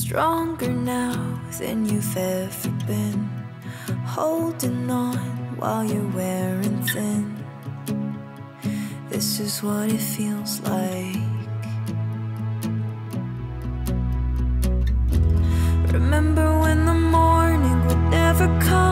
stronger now than you've ever been, holding on while you're wearing thin. This is what it feels like. Remember when the morning would never come,